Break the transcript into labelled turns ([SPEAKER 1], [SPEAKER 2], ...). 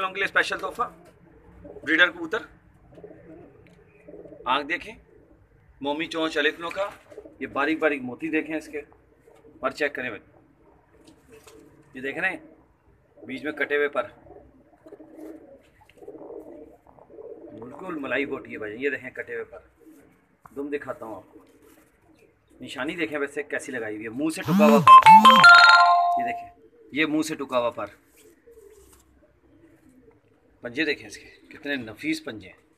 [SPEAKER 1] लोगों के लिए स्पेशल तोहफा, ब्रीडर कबूतर। आँख देखें, मोमी चोंच अलिफनों का, ये बारीक बारीक मोती देखें इसके, पर चेक करें भाई, ये देख रहे हैं बीच में कटे हुए पर, बिल्कुल मलाई बोटी है भाई। ये देखें कटे हुए पर, दुम दिखाता हूँ आपको, निशानी देखें वैसे कैसी लगाई हुई है, मुंह से टुका हुआ पर, ये देखें, ये मुंह से टुका हुआ पर। पंजे देखें इसके कितने नफीस पंजे हैं।